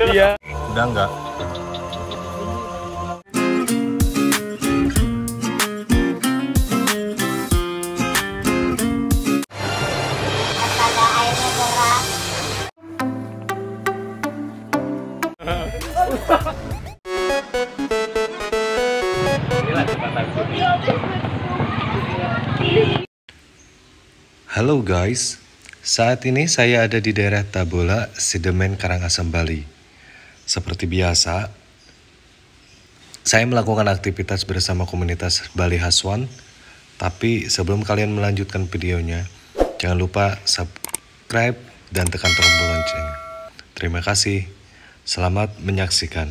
Iya. Udah enggak? Halo guys, saat ini saya ada di daerah Tabola, Sidemen, Karangasem, Bali. Seperti biasa, saya melakukan aktivitas bersama komunitas Bali Haswan. Tapi sebelum kalian melanjutkan videonya, jangan lupa subscribe dan tekan tombol lonceng. Terima kasih, selamat menyaksikan.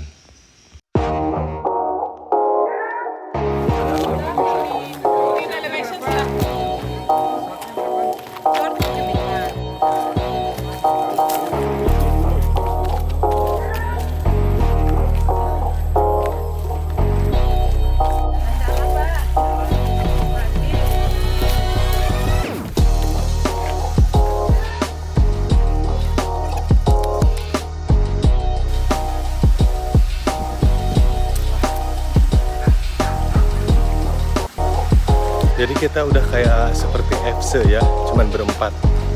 Jadi kita udah kayak seperti FC ya, cuman berempat.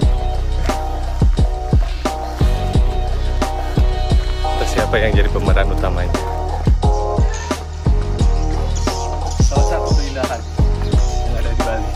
Terus siapa yang jadi pemeran utamanya? Salah satu keindahan yang ada di Bali.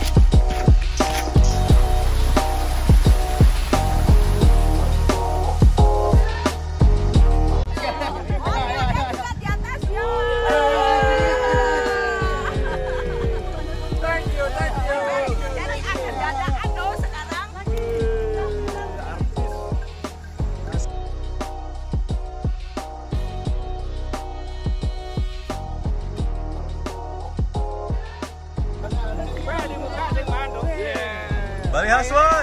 Bali Haswan.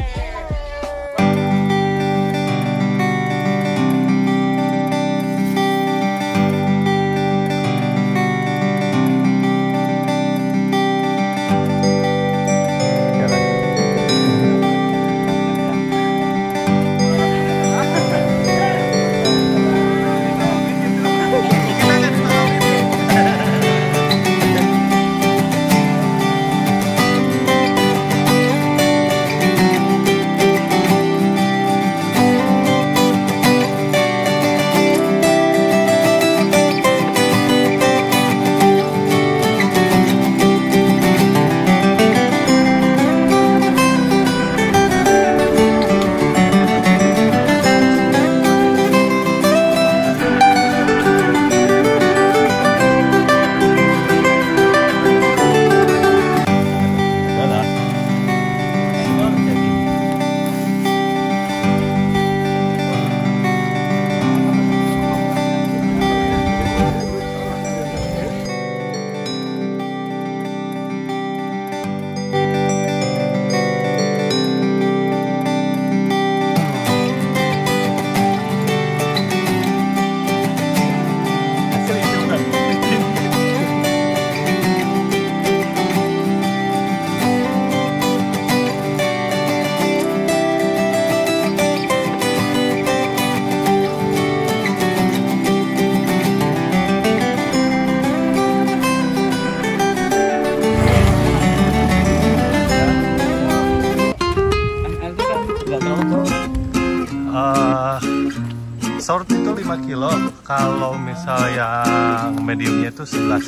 Short itu 5 kilo, kalau misal yang mediumnya itu 11.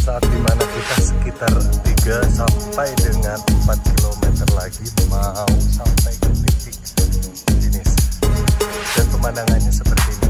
saat dimana kita sekitar 3 sampai dengan 4 km lagi mau sampai ke titik finish, dan pemandangannya seperti ini.